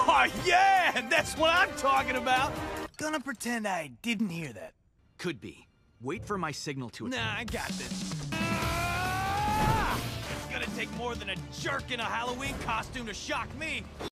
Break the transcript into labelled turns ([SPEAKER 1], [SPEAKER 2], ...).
[SPEAKER 1] Oh, yeah! That's what I'm talking about! Gonna pretend I didn't hear that.
[SPEAKER 2] Could be. Wait for my signal to...
[SPEAKER 1] Nah, I got this. It's gonna take more than a jerk in a Halloween costume to shock me.